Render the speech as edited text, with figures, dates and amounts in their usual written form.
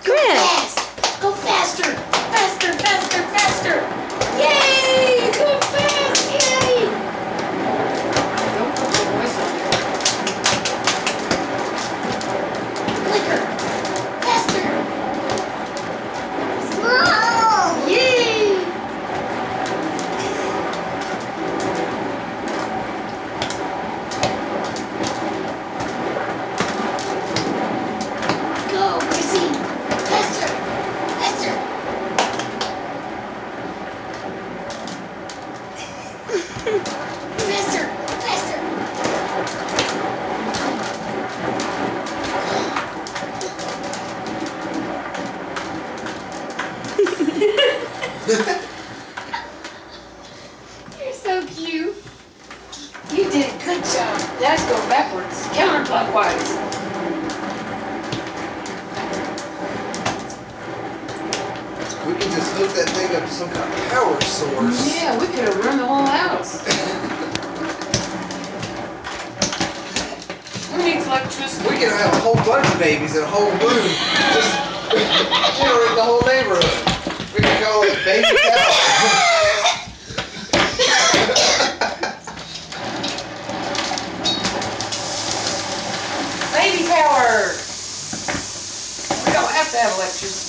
Chris. Go faster! Faster, faster, faster! Yay! Go fast! Yay! Don't put your voice on there. Clicker! Faster! Whoa. Yay! Go, Chrissy! Faster! Faster! Faster! Faster! You're so cute. You did a good job. Let's go backwards, counterclockwise. We can just hook that thing up to some kind of power source. Yeah, we could have run the whole house. Who needs electricity? We can have a whole bunch of babies in a whole room. Just generate the whole neighborhood. We can call it Baby Power. Baby power! We don't have to have electricity.